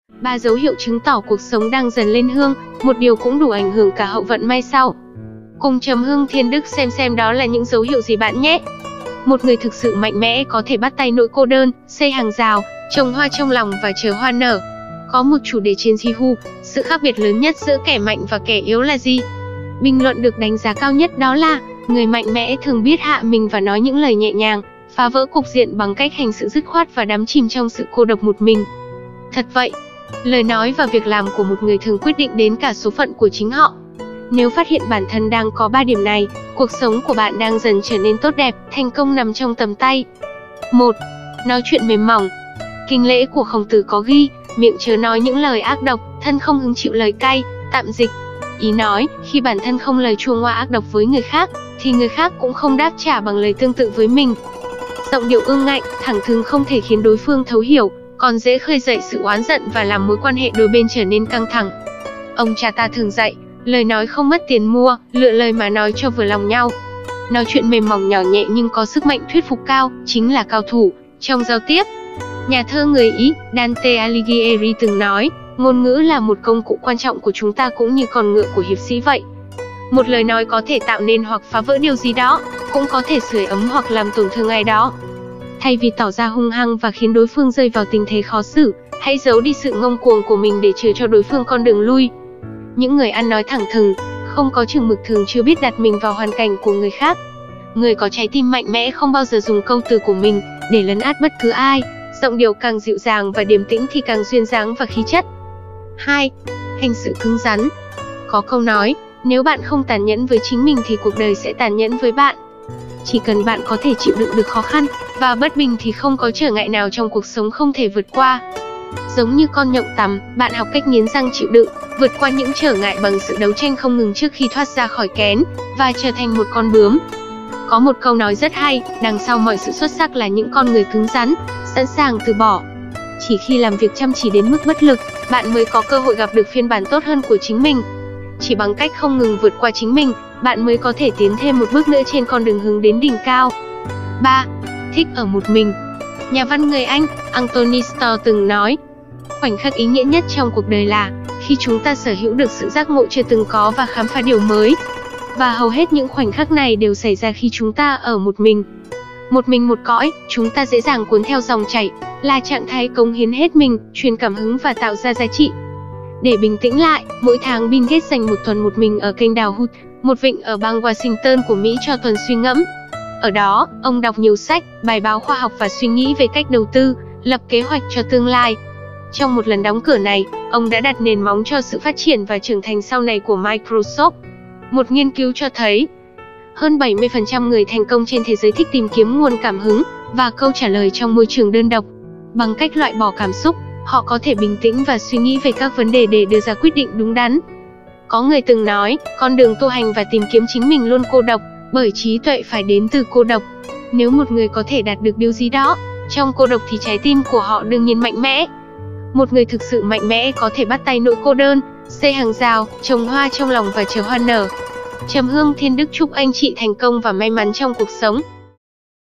3 dấu hiệu chứng tỏ cuộc sống đang dần lên hương, một điều cũng đủ ảnh hưởng cả hậu vận may sau. Cùng Trầm Hương Thiên Đức xem đó là những dấu hiệu gì bạn nhé. Một người thực sự mạnh mẽ có thể bắt tay nỗi cô đơn, xây hàng rào, trồng hoa trong lòng và chờ hoa nở. Có một chủ đề trên Yahoo, sự khác biệt lớn nhất giữa kẻ mạnh và kẻ yếu là gì? Bình luận được đánh giá cao nhất đó là, người mạnh mẽ thường biết hạ mình và nói những lời nhẹ nhàng, phá vỡ cục diện bằng cách hành sự dứt khoát và đắm chìm trong sự cô độc một mình. Thật vậy, lời nói và việc làm của một người thường quyết định đến cả số phận của chính họ. Nếu phát hiện bản thân đang có 3 điểm này, cuộc sống của bạn đang dần trở nên tốt đẹp, thành công nằm trong tầm tay. 1. Nói chuyện mềm mỏng. Kinh lễ của Khổng Tử có ghi, miệng chớ nói những lời ác độc, thân không hứng chịu lời cay. Tạm dịch, ý nói, khi bản thân không lời chua ngoa ác độc với người khác, thì người khác cũng không đáp trả bằng lời tương tự với mình. Giọng điệu ương ngạnh, thẳng thừng không thể khiến đối phương thấu hiểu, còn dễ khơi dậy sự oán giận và làm mối quan hệ đôi bên trở nên căng thẳng. Ông cha ta thường dạy, lời nói không mất tiền mua, lựa lời mà nói cho vừa lòng nhau. Nói chuyện mềm mỏng nhỏ nhẹ nhưng có sức mạnh thuyết phục cao, chính là cao thủ trong giao tiếp. Nhà thơ người Ý, Dante Alighieri từng nói, ngôn ngữ là một công cụ quan trọng của chúng ta cũng như con ngựa của hiệp sĩ vậy. Một lời nói có thể tạo nên hoặc phá vỡ điều gì đó, cũng có thể sưởi ấm hoặc làm tổn thương ai đó. Thay vì tỏ ra hung hăng và khiến đối phương rơi vào tình thế khó xử, hãy giấu đi sự ngông cuồng của mình để chừa cho đối phương con đường lui. Những người ăn nói thẳng thừng, không có chừng mực thường chưa biết đặt mình vào hoàn cảnh của người khác. Người có trái tim mạnh mẽ không bao giờ dùng câu từ của mình để lấn át bất cứ ai. Giọng điệu càng dịu dàng và điềm tĩnh thì càng duyên dáng và khí chất. 2. Hành sự cứng rắn. Có câu nói, nếu bạn không tàn nhẫn với chính mình thì cuộc đời sẽ tàn nhẫn với bạn. Chỉ cần bạn có thể chịu đựng được khó khăn và bất bình thì không có trở ngại nào trong cuộc sống không thể vượt qua. Giống như con nhộng tằm, bạn học cách nghiến răng chịu đựng, vượt qua những trở ngại bằng sự đấu tranh không ngừng trước khi thoát ra khỏi kén và trở thành một con bướm. Có một câu nói rất hay, đằng sau mọi sự xuất sắc là những con người cứng rắn, sẵn sàng từ bỏ. Chỉ khi làm việc chăm chỉ đến mức bất lực, bạn mới có cơ hội gặp được phiên bản tốt hơn của chính mình. Chỉ bằng cách không ngừng vượt qua chính mình, bạn mới có thể tiến thêm một bước nữa trên con đường hướng đến đỉnh cao. 3. Thích ở một mình. Nhà văn người Anh, Anthony Storr từng nói, khoảnh khắc ý nghĩa nhất trong cuộc đời là khi chúng ta sở hữu được sự giác ngộ chưa từng có và khám phá điều mới. Và hầu hết những khoảnh khắc này đều xảy ra khi chúng ta ở một mình. Một mình một cõi, chúng ta dễ dàng cuốn theo dòng chảy, là trạng thái cống hiến hết mình, truyền cảm hứng và tạo ra giá trị. Để bình tĩnh lại, mỗi tháng Bill Gates dành một tuần một mình ở kênh đào Hood, một vịnh ở bang Washington của Mỹ cho tuần suy ngẫm. Ở đó, ông đọc nhiều sách, bài báo khoa học và suy nghĩ về cách đầu tư, lập kế hoạch cho tương lai. Trong một lần đóng cửa này, ông đã đặt nền móng cho sự phát triển và trưởng thành sau này của Microsoft. Một nghiên cứu cho thấy, hơn 70% người thành công trên thế giới thích tìm kiếm nguồn cảm hứng và câu trả lời trong môi trường đơn độc. Bằng cách loại bỏ cảm xúc, họ có thể bình tĩnh và suy nghĩ về các vấn đề để đưa ra quyết định đúng đắn. Có người từng nói, con đường tu hành và tìm kiếm chính mình luôn cô độc, bởi trí tuệ phải đến từ cô độc. Nếu một người có thể đạt được điều gì đó trong cô độc thì trái tim của họ đương nhiên mạnh mẽ. Một người thực sự mạnh mẽ có thể bắt tay nỗi cô đơn, xây hàng rào, trồng hoa trong lòng và chờ hoa nở. Trầm Hương Thiên Đức chúc anh chị thành công và may mắn trong cuộc sống.